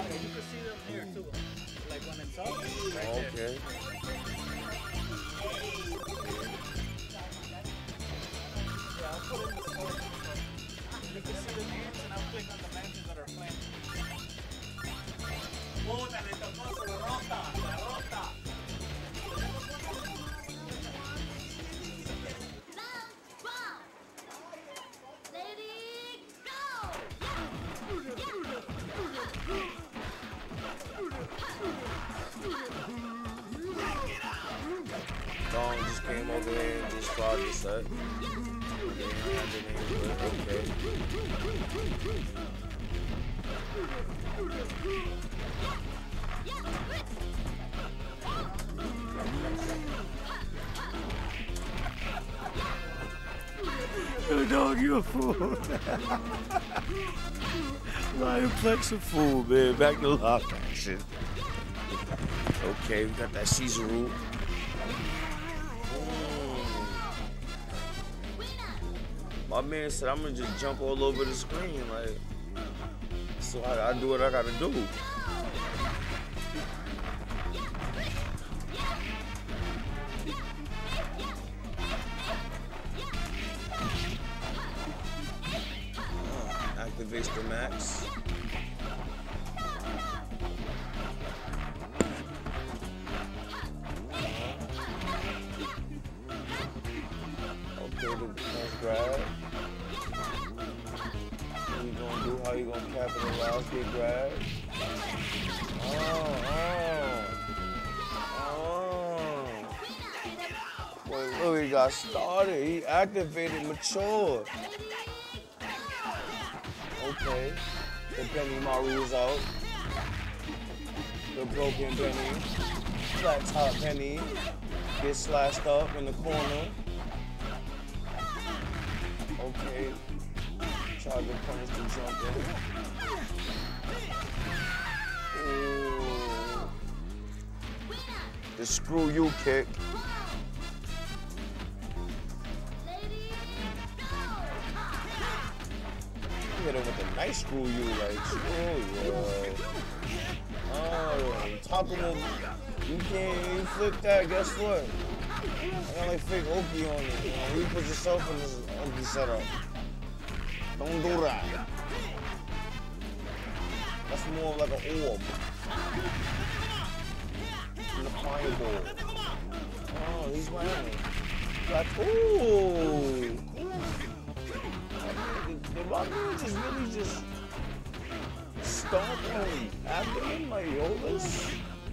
Okay, you can see them here too. Like when it's up, right there. Okay. Yeah, I'll put in the score. You can see the names and I'll click on the matches that are playing. Puta, le tocó su rota, la rota. Dong just came over here and just tried the set. Okay. Yo, dog, you a fool. Lion Plex a fool, man. Back to lock action. Okay, we got that Caesar root. My man said I'm gonna just jump all over the screen, like, so I do what I gotta do. Activates the max. Okay, the nice grab. What you gonna do? How you gonna capitalize? Get grabbed. Boy, Louis got started. He activated mature. Okay. The Penny Maru is out. The broken Penny. Flat top Penny. Gets slashed up in the corner. Okay. Tried to punish the jump in. Ooh. The screw you kick. Hit him with a nice screw you, like, oh yeah. Oh, top of him. You can't flip that, guess what? I got like fake Oki on it. You know, you put yourself in this Oki setup. Don't do that. That's more like an orb. In the fireball. Oh, he's winning. Like, ooh. The Rockman just really just stomped on after him like, yo, let's.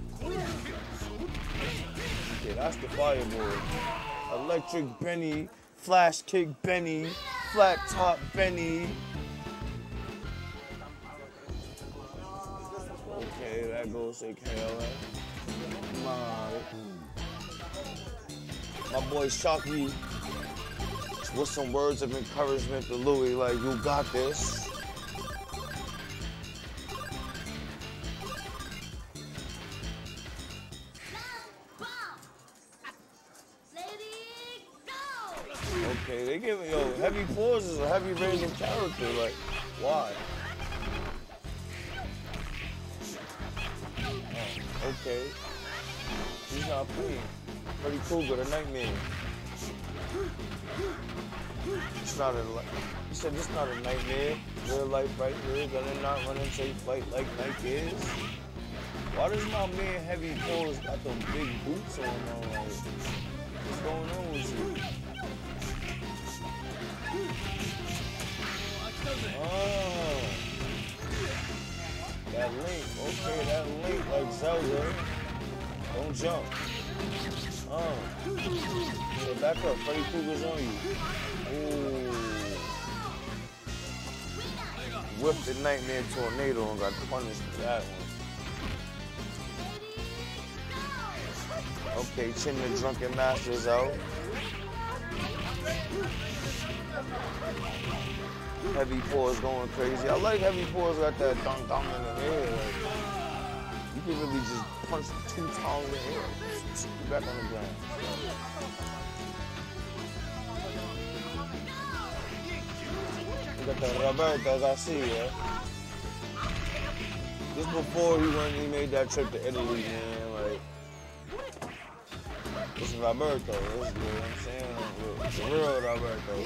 Okay, that's the fireball. Electric Benny, flash kick Benny, flat top Benny. Okay, that goes to KLA. Come on. My boy Shocky with some words of encouragement to Louis, like, you got this. Okay, they give it, yo, heavy pauses a heavy range of character, like, why? Oh, okay. He's not playing. Freddy Krueger, the Nightmare. It's not a, he said it's not a nightmare. Real life right here, gonna not run and take flight like Nike is. Why does my man Heavy Paws got them big boots on? Like, what's going on with you? Oh, that link, okay, that link like Zelda. Don't jump. So back up, Freddy Krueger's on you. Ooh. Whipped the Nightmare Tornado and got punished for that one. Okay, Chin the Drunken Master's out. Heavy Paws going crazy. I like Heavy Paws got that dunk dunk in the air. Like, you can really just punch 2 times in the air. Get back on the ground. You got the Roberto Garcia. Just before he made that trip to Italy, man, like, this is Roberto, this is, you know what I'm saying? The real Roberto.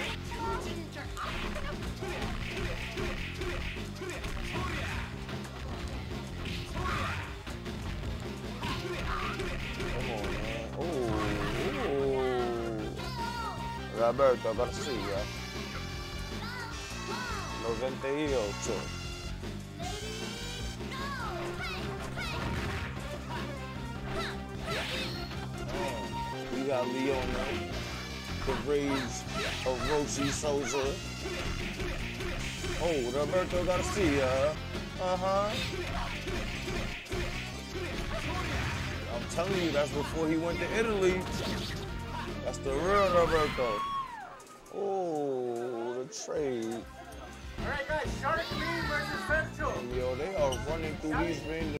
Come on, man. Ooh. Roberto, gotta see, ya. 98. We got Leona, the Rage of Roshi Soldier. Oh, Roberto Garcia. I'm telling you, that's before he went to Italy. That's the real Roberto. Oh, the trade. All right, guys, Shark Lee versus Central. And yo, they are running through these rings.